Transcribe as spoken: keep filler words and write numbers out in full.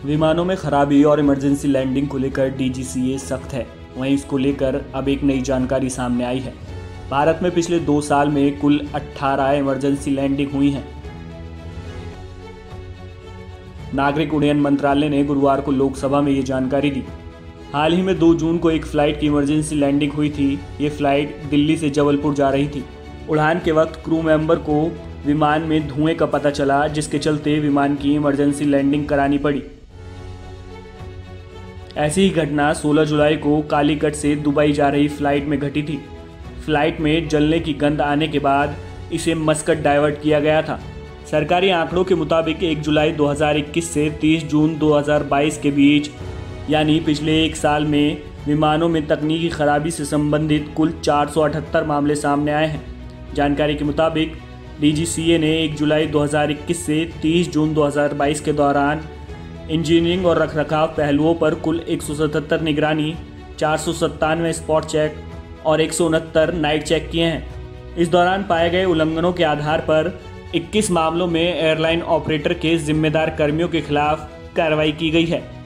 विमानों में खराबी और इमरजेंसी लैंडिंग को लेकर डी जी सी ए सख्त है। वहीं इसको लेकर अब एक नई जानकारी सामने आई है। भारत में पिछले दो साल में कुल अठारह इमरजेंसी लैंडिंग हुई हैं। नागरिक उड्डयन मंत्रालय ने गुरुवार को लोकसभा में ये जानकारी दी। हाल ही में दो जून को एक फ्लाइट की इमरजेंसी लैंडिंग हुई थी। ये फ्लाइट दिल्ली से जबलपुर जा रही थी। उड़ान के वक्त क्रू मेंबर को विमान में धुएं का पता चला, जिसके चलते विमान की इमरजेंसी लैंडिंग करानी पड़ी। ऐसी ही घटना सोलह जुलाई को कालीकट से दुबई जा रही फ्लाइट में घटी थी। फ्लाइट में जलने की गंध आने के बाद इसे मस्कट डाइवर्ट किया गया था। सरकारी आंकड़ों के मुताबिक एक जुलाई दो हज़ार इक्कीस से तीस जून दो हज़ार बाईस के बीच, यानी पिछले एक साल में विमानों में तकनीकी खराबी से संबंधित कुल चार सौ अठहत्तर मामले सामने आए हैं। जानकारी के मुताबिक डी जी सी ए ने एक जुलाई दो हज़ार इक्कीस से तीस जून दो हज़ार बाईस के दौरान इंजीनियरिंग और रखरखाव पहलुओं पर कुल एक सौ सतहत्तर निगरानी, चार सौ सत्तानवे स्पॉट चेक और एक सौ उनहत्तर नाइट चेक किए हैं। इस दौरान पाए गए उल्लंघनों के आधार पर इक्कीस मामलों में एयरलाइन ऑपरेटर के जिम्मेदार कर्मियों के खिलाफ कार्रवाई की गई है।